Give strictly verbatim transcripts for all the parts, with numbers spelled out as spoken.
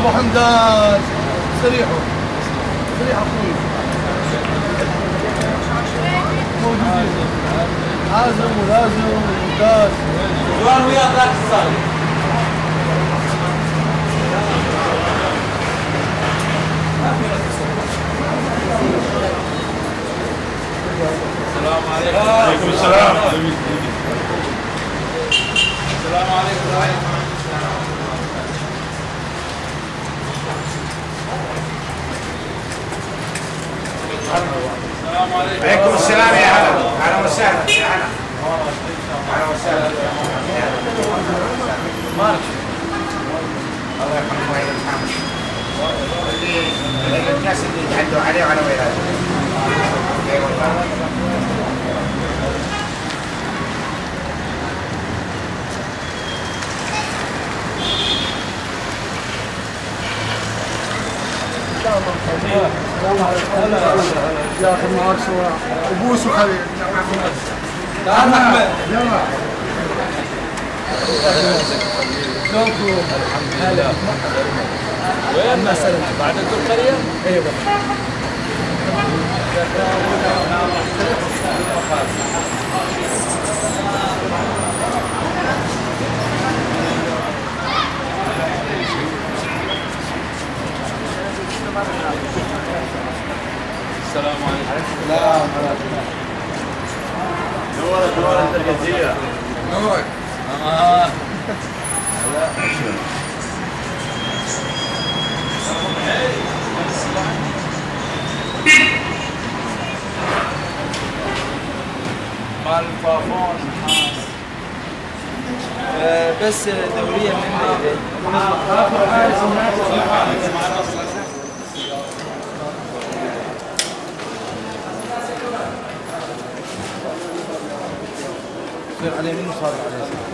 ابو حمدان سريحوا سريحوا اخوي موجودين حازم ولازم وممتاز جوان ويا ذاك الصاير. السلام عليكم. وعليكم السلام. السلام عليكم. السلام عليكم. عليكم السلام يا هلا. اهلا وسهلا يا هلا. اهلا وسهلا. مالك الله يرحمه ويرحمه. اللي الناس اللي يتعدوا عليه وعلى ولاده. اي والله. ياخذ معك صورة وبوس وخليل تعال احمد. يلا شلونكم؟ الحمد لله. وين ما سلمت بعد القرية؟ ايوه السلام عليكم. السلام نورك نورك التركيزية. نورك. اه مال الفافون بس دورية من صير على يمين وصار على يسار.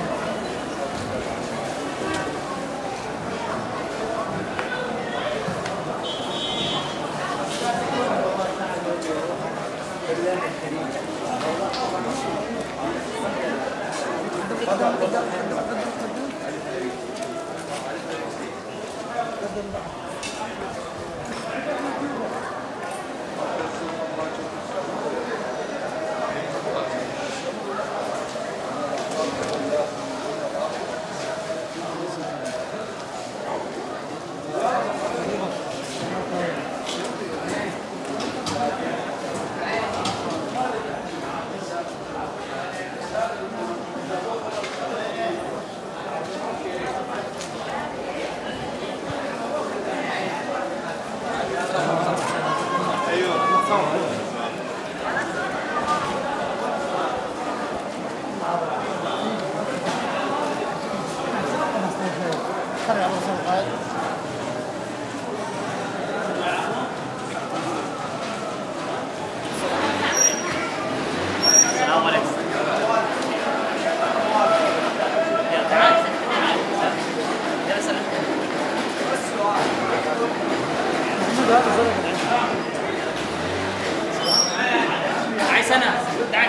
تعال سنة تعال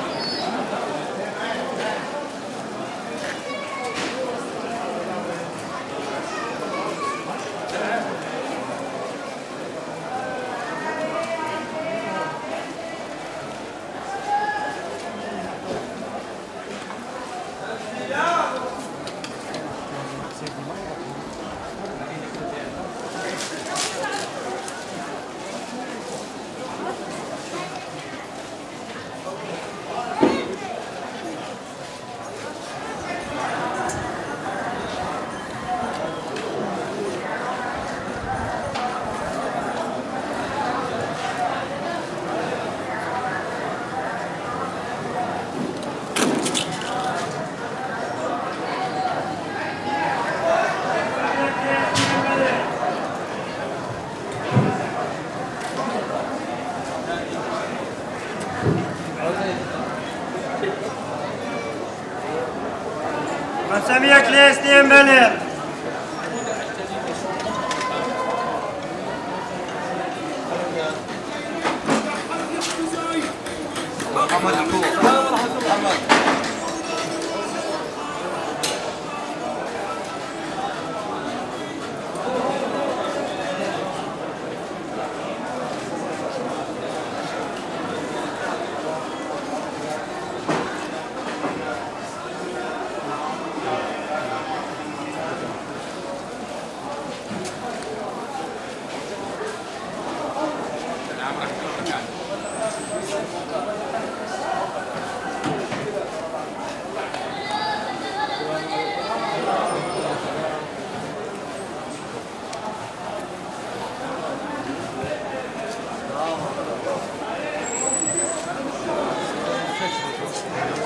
مساميك ليه سنين بلد محمد عبود محمد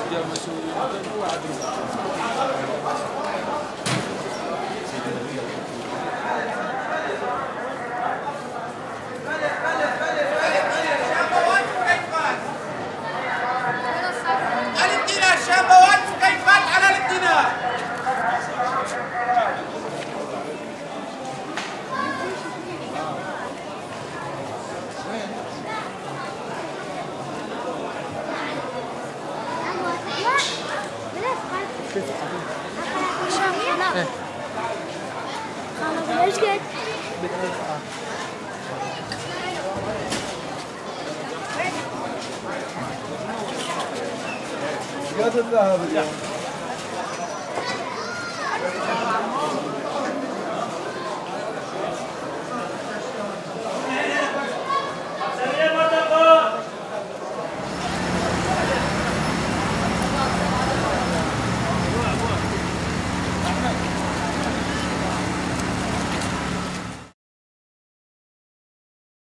الامتناع الشاب واقف كيف على الامتناع. ايش قد؟ قد الذهب اليوم